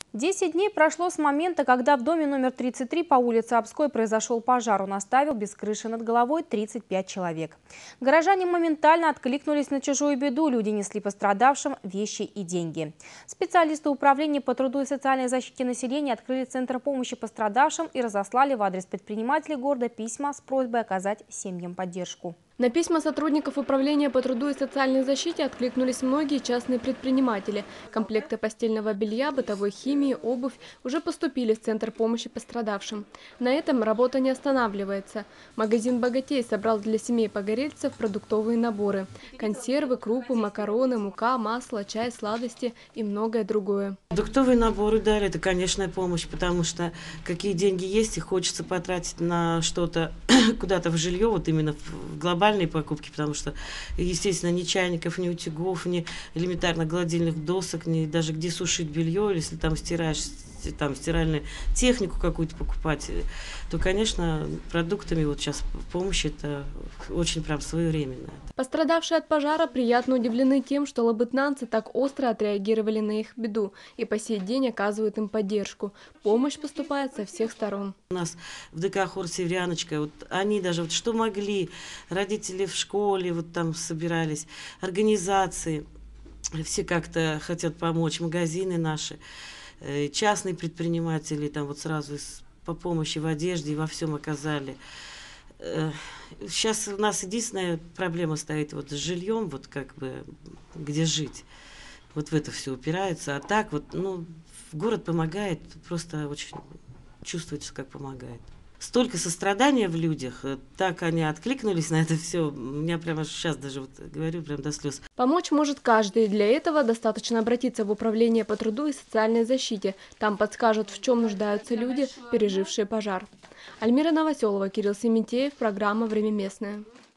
10 дней прошло с момента, когда в доме номер 33 по улице Обской произошел пожар. Он оставил без крыши над головой 35 человек. Горожане моментально откликнулись на чужую беду. Люди несли пострадавшим вещи и деньги. Специалисты Управления по труду и социальной защите населения открыли центр помощи пострадавшим и разослали в адрес предпринимателей города письма с просьбой оказать семьям поддержку. На письма сотрудников Управления по труду и социальной защите откликнулись многие частные предприниматели. Комплекты постельного белья, бытовой химии, обувь уже поступили в Центр помощи пострадавшим. На этом работа не останавливается. Магазин «Богатей» собрал для семей погорельцев продуктовые наборы. Консервы, крупы, макароны, мука, масло, чай, сладости и многое другое. Продуктовые наборы дали, это, конечно, помощь, потому что какие деньги есть, и хочется потратить на что-то, куда-то в жилье, вот именно в глобальные покупки, потому что, естественно, ни чайников, ни утюгов, ни элементарно гладильных досок, ни даже где сушить белье, если там стираешь, там стиральную технику какую-то покупать, то, конечно, продуктами вот сейчас помощь это очень прям своевременно. Пострадавшие от пожара приятно удивлены тем, что лабытнанцы так остро отреагировали на их беду и по сей день оказывают им поддержку. Помощь поступает со всех сторон. У нас в ДК хор «Северяночка», вот они даже вот что могли, родители в школе вот там собирались, организации, все как-то хотят помочь, магазины наши, частные предприниматели там вот сразу по помощи в одежде и во всем оказали. Сейчас у нас единственная проблема стоит вот с жильем, вот как бы где жить. Вот в это все упирается. А так вот, ну, город помогает, просто очень чувствуется, как помогает. Столько сострадания в людях, так они откликнулись на это все. У меня прямо сейчас даже вот говорю прям до слез. Помочь может каждый. Для этого достаточно обратиться в Управление по труду и социальной защите. Там подскажут, в чем нуждаются люди, пережившие пожар. Альмира Новоселова, Кирилл Сементеев, программа «Время местное».